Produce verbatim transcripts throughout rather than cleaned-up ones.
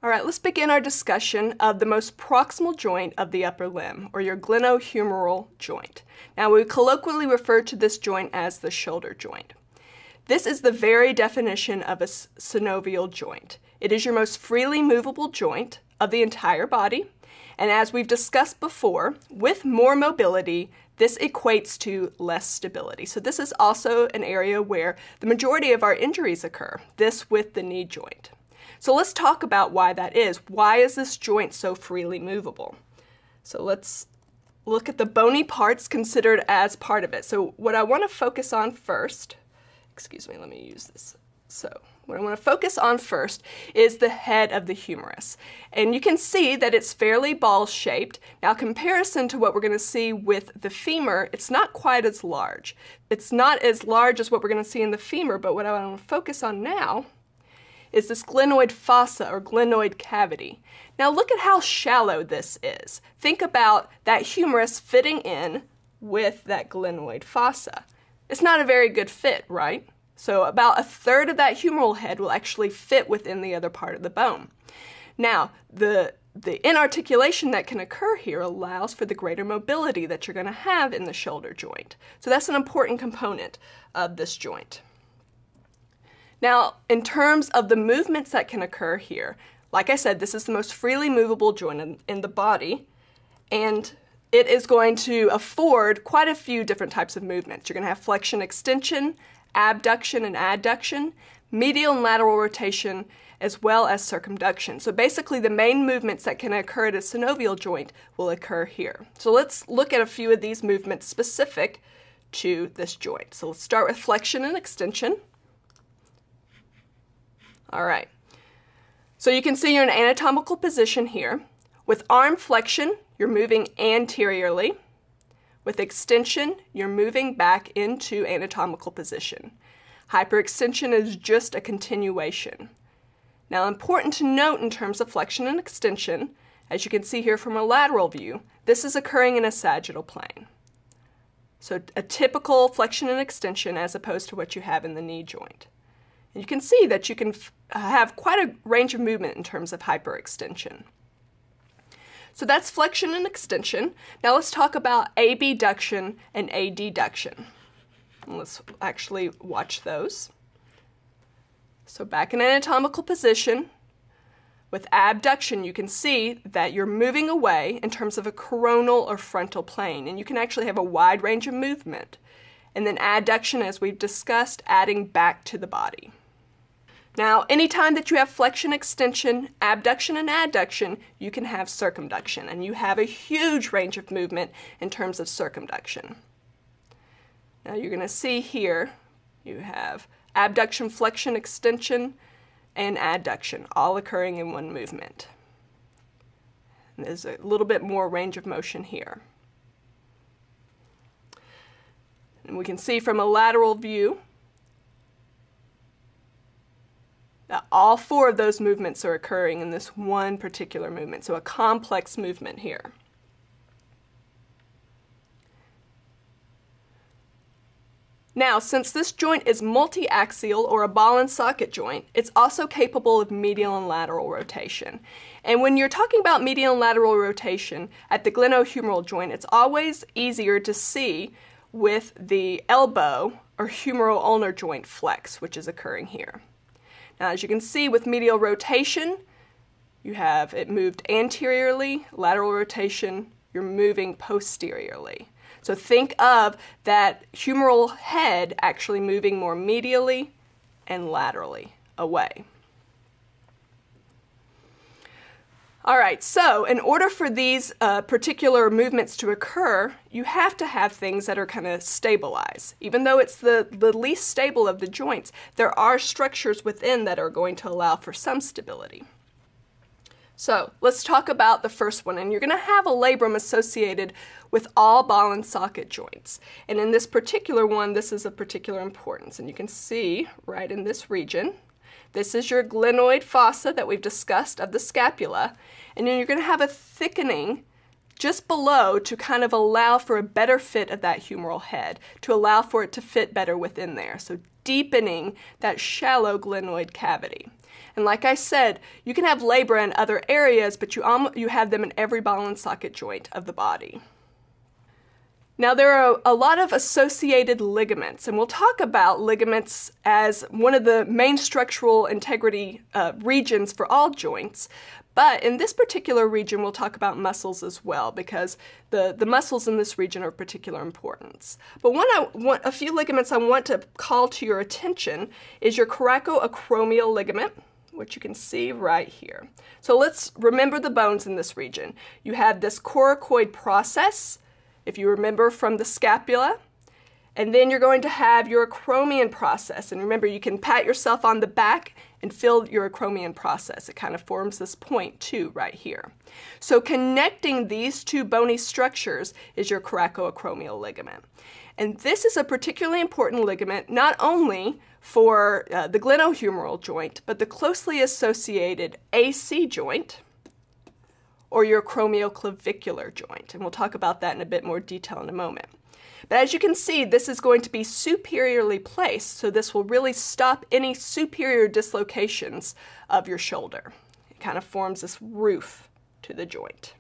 All right, let's begin our discussion of the most proximal joint of the upper limb, or your glenohumeral joint. Now, we colloquially refer to this joint as the shoulder joint. This is the very definition of a synovial joint. It is your most freely movable joint of the entire body, and as we've discussed before, with more mobility, this equates to less stability. So this is also an area where the majority of our injuries occur, this with the knee joint. So let's talk about why that is. Why is this joint so freely movable? So let's look at the bony parts considered as part of it. So what I want to focus on first, excuse me, let me use this. So what I want to focus on first is the head of the humerus. And you can see that it's fairly ball-shaped. Now, comparison to what we're going to see with the femur, it's not quite as large. It's not as large as what we're going to see in the femur, but what I want to focus on now is this glenoid fossa or glenoid cavity. Now look at how shallow this is. Think about that humerus fitting in with that glenoid fossa. It's not a very good fit, right? So about a third of that humeral head will actually fit within the other part of the bone. Now, the, the inarticulation that can occur here allows for the greater mobility that you're going to have in the shoulder joint. So that's an important component of this joint. Now, in terms of the movements that can occur here, like I said, this is the most freely movable joint in, in the body, and it is going to afford quite a few different types of movements. You're going to have flexion extension, abduction and adduction, medial and lateral rotation, as well as circumduction. So basically the main movements that can occur at a synovial joint will occur here. So let's look at a few of these movements specific to this joint. So let's start with flexion and extension. All right, so you can see you're in an anatomical position here. With arm flexion, you're moving anteriorly. With extension, you're moving back into anatomical position. Hyperextension is just a continuation. Now, important to note in terms of flexion and extension, as you can see here from a lateral view, this is occurring in a sagittal plane. So a typical flexion and extension as opposed to what you have in the knee joint. And you can see that you can have quite a range of movement in terms of hyperextension. So that's flexion and extension. Now let's talk about abduction and adduction. And let's actually watch those. So back in anatomical position, with abduction you can see that you're moving away in terms of a coronal or frontal plane, and you can actually have a wide range of movement. And then adduction, as we've discussed, adding back to the body. Now, anytime that you have flexion, extension, abduction, and adduction, you can have circumduction, and you have a huge range of movement in terms of circumduction. Now, you're going to see here, you have abduction, flexion, extension, and adduction, all occurring in one movement. And there's a little bit more range of motion here. And we can see from a lateral view that all four of those movements are occurring in this one particular movement, so a complex movement here. Now, since this joint is multi-axial or a ball and socket joint, it's also capable of medial and lateral rotation. And when you're talking about medial and lateral rotation at the glenohumeral joint, it's always easier to see with the elbow or humeral ulnar joint flex, which is occurring here. Now, as you can see with medial rotation, you have it moved anteriorly, lateral rotation, you're moving posteriorly. So think of that humeral head actually moving more medially and laterally away. All right, so in order for these uh, particular movements to occur, you have to have things that are kind of stabilized. Even though it's the, the least stable of the joints, there are structures within that are going to allow for some stability. So let's talk about the first one, and you're going to have a labrum associated with all ball and socket joints. And in this particular one, this is of particular importance, and you can see right in this region. This is your glenoid fossa that we've discussed of the scapula, and then you're going to have a thickening just below to kind of allow for a better fit of that humeral head, to allow for it to fit better within there. So deepening that shallow glenoid cavity. And like I said, you can have labra in other areas, but you, um, you have them in every ball and socket joint of the body. Now, there are a lot of associated ligaments, and we'll talk about ligaments as one of the main structural integrity uh, regions for all joints. But in this particular region, we'll talk about muscles as well, because the, the muscles in this region are of particular importance. But one I want, a few ligaments I want to call to your attention is your coracoacromial ligament, which you can see right here. So let's remember the bones in this region. You have this coracoid process, if you remember from the scapula, and then you're going to have your acromion process. And remember, you can pat yourself on the back and feel your acromion process. It kind of forms this point too right here. So connecting these two bony structures is your coracoacromial ligament. And this is a particularly important ligament not only for uh, the glenohumeral joint, but the closely associated A C joint, or your acromioclavicular joint. And we'll talk about that in a bit more detail in a moment. But as you can see, this is going to be superiorly placed, so this will really stop any superior dislocations of your shoulder. It kind of forms this roof to the joint.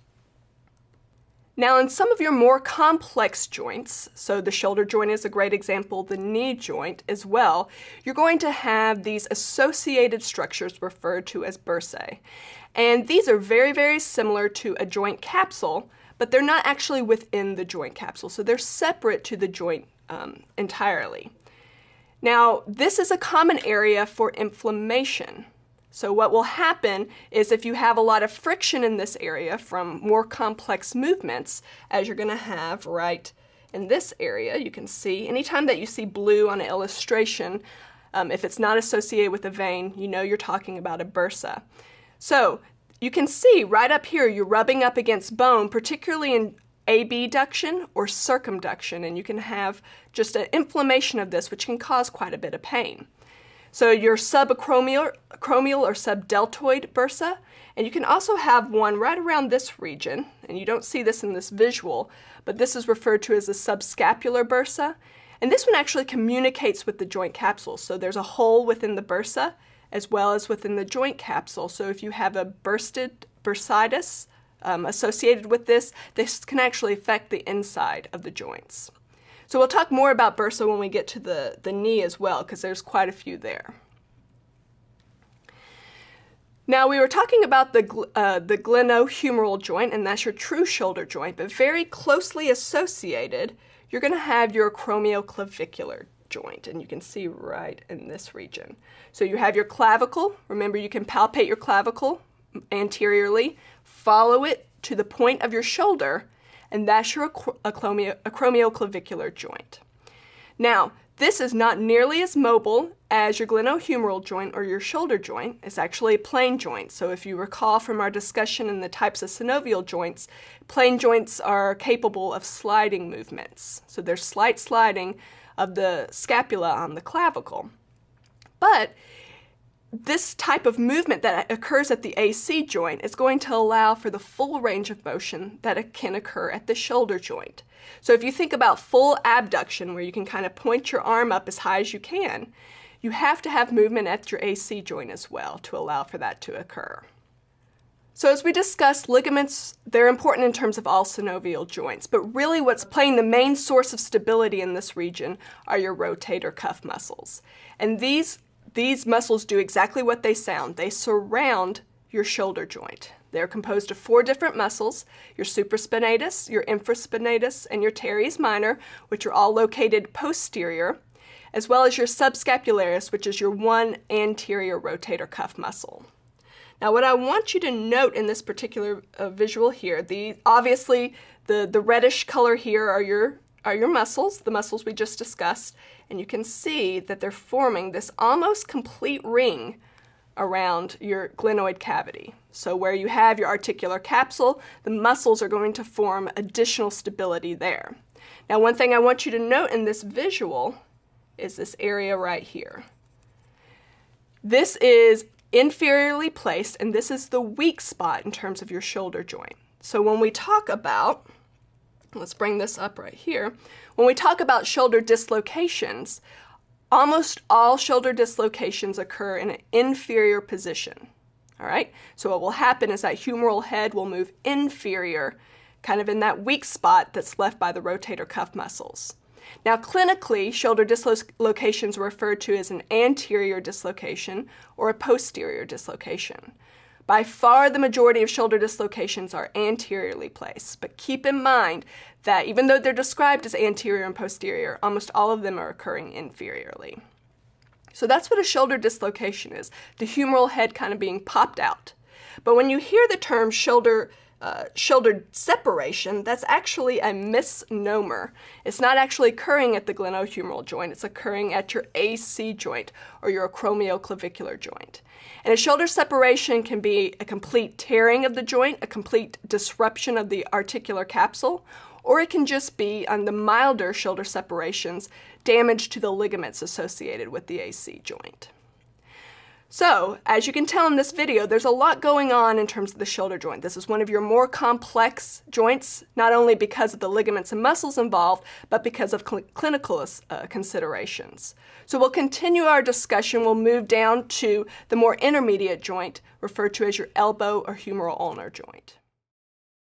Now, in some of your more complex joints, so the shoulder joint is a great example, the knee joint as well, you're going to have these associated structures referred to as bursae. And these are very, very similar to a joint capsule, but they're not actually within the joint capsule, so they're separate to the joint um, entirely. Now, this is a common area for inflammation. So what will happen is if you have a lot of friction in this area from more complex movements, as you're going to have right in this area, you can see, anytime that you see blue on an illustration, um, if it's not associated with a vein, you know you're talking about a bursa. So you can see right up here, you're rubbing up against bone, particularly in abduction or circumduction, and you can have just an inflammation of this, which can cause quite a bit of pain. So your subacromial acromial or subdeltoid bursa, and you can also have one right around this region, and you don't see this in this visual, but this is referred to as a subscapular bursa, and this one actually communicates with the joint capsule. So there's a hole within the bursa as well as within the joint capsule. So if you have a bursted bursitis um, associated with this, this can actually affect the inside of the joints. So we'll talk more about bursa when we get to the, the knee as well, because there's quite a few there. Now, we were talking about the, uh, the glenohumeral joint, and that's your true shoulder joint, but very closely associated, you're going to have your acromioclavicular joint, and you can see right in this region. So you have your clavicle. Remember, you can palpate your clavicle anteriorly, follow it to the point of your shoulder, and that's your acromioclavicular joint. Now, this is not nearly as mobile as your glenohumeral joint or your shoulder joint. It's actually a plane joint. So if you recall from our discussion in the types of synovial joints, plane joints are capable of sliding movements. So there's slight sliding of the scapula on the clavicle. But this type of movement that occurs at the A C joint is going to allow for the full range of motion that can occur at the shoulder joint. So if you think about full abduction, where you can kind of point your arm up as high as you can, you have to have movement at your A C joint as well to allow for that to occur. So as we discussed, ligaments, they're important in terms of all synovial joints, but really what's playing the main source of stability in this region are your rotator cuff muscles. And these, these muscles do exactly what they sound. They surround your shoulder joint. They're composed of four different muscles, your supraspinatus, your infraspinatus, and your teres minor, which are all located posterior, as well as your subscapularis, which is your one anterior rotator cuff muscle. Now, what I want you to note in this particular uh, visual here, the obviously the, the reddish color here are your, are your muscles, the muscles we just discussed, and you can see that they're forming this almost complete ring around your glenoid cavity. So where you have your articular capsule, the muscles are going to form additional stability there. Now, one thing I want you to note in this visual is this area right here. This is inferiorly placed, and this is the weak spot in terms of your shoulder joint. So when we talk about, let's bring this up right here, when we talk about shoulder dislocations, Almost all shoulder dislocations occur in an inferior position. All right, so what will happen is that humeral head will move inferior, kind of in that weak spot that's left by the rotator cuff muscles. Now, clinically, shoulder dislocations are referred to as an anterior dislocation or a posterior dislocation. By far, the majority of shoulder dislocations are anteriorly placed, but keep in mind that even though they're described as anterior and posterior, almost all of them are occurring inferiorly. So that's what a shoulder dislocation is, the humeral head kind of being popped out. But when you hear the term shoulder uh, shoulder separation, that's actually a misnomer. It's not actually occurring at the glenohumeral joint, it's occurring at your A C joint or your acromioclavicular joint. And a shoulder separation can be a complete tearing of the joint, a complete disruption of the articular capsule, or it can just be, on the milder shoulder separations, damage to the ligaments associated with the A C joint. So, as you can tell in this video, there's a lot going on in terms of the shoulder joint. This is one of your more complex joints, not only because of the ligaments and muscles involved, but because of cl clinical uh, considerations. So we'll continue our discussion. We'll move down to the more intermediate joint, referred to as your elbow or humeral ulnar joint.